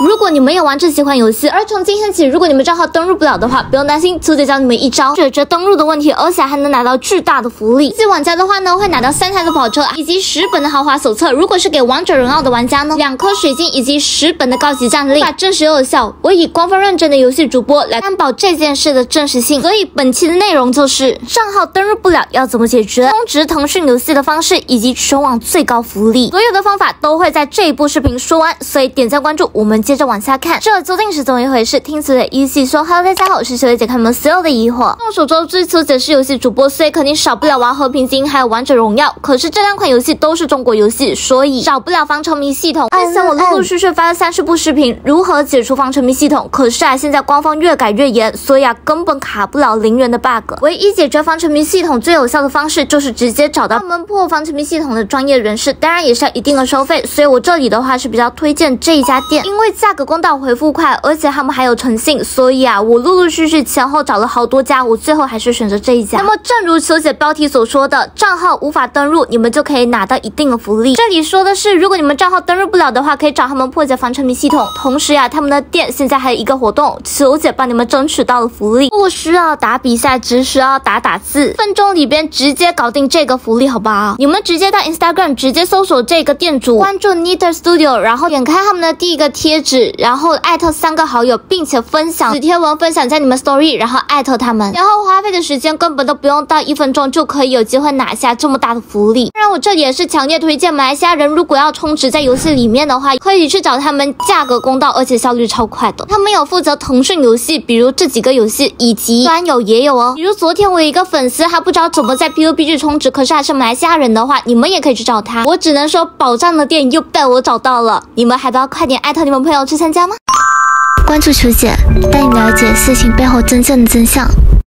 如果你们有玩这几款游戏，而从今天起，如果你们账号登录不了的话，不用担心，球姐教你们一招解决登录的问题，而且还能拿到巨大的福利。自己玩家的话呢，会拿到3台的跑车以及10本的豪华手册。如果是给王者荣耀的玩家呢，2颗水晶以及10本的高级战力，证实有效。我以官方认证的游戏主播来担保这件事的真实性，所以本期的内容就是账号登录不了要怎么解决，充值腾讯游戏的方式以及全网最高福利，所有的方法都会在这一部视频说完，所以点赞关注，我们接着往下看。这究竟是怎么一回事？听球姐一细说。Hello， 大家好，我是球姐，解开你们所有的疑惑。众所周知，球姐是游戏主播，所以肯定少不了玩和平精英还有王者荣耀。可是这2款游戏都是中国游戏，所以少不了防沉迷系统。之前我陆陆续续发了30部视频，如何解除防沉迷系统。可是现在官方越改越严，所以根本卡不了0元的 bug。唯一解决防沉迷系统最有效的方式，就是直接找到他们破防沉迷系统的专业人士，当然也是要一定的收费。所以我这里的话是比较推荐这一家店，因为价格公道，回复快，而且他们还有诚信。所以我陆陆续续前后找了好多家，我最后还是选择这一家。那么正如球姐标题所说的，账号无法登录，你们就可以拿到一定的福利。这里说的是，如果你们账号登录不了的话，可以找他们破解防沉迷系统。同时他们的店现在还有一个活动，球姐帮你们争取到了福利，不需要打比赛，只需要打字，分钟里边直接搞定这个福利，好不好？你们直接到 Instagram 直接搜索这个店主，关注 Niter Studio， 然后点开他们的第一个贴纸，然后艾特3个好友，并且分享此贴文，分享在你们 Story， 然后艾特他们，然后花费的时间根本都不用到1分钟，就可以有机会拿下这么大的福利。当然我这里也是强烈推荐马来西亚人，如果要充值在游戏里面的话，可以去找他们，价格公道，而且效率超快的。他们有负责腾讯游戏，比如这几个游戏，以及端游也有哦。比如昨天我有一个粉丝，他不知道怎么在 PUBG 充值，可是还是马来西亚人的话，你们也可以去找他。我只能说宝藏的店又被我找到了，你们还不要快点艾特你们朋友去参加吗？ 关注球姐，带你了解事情背后真正的真相。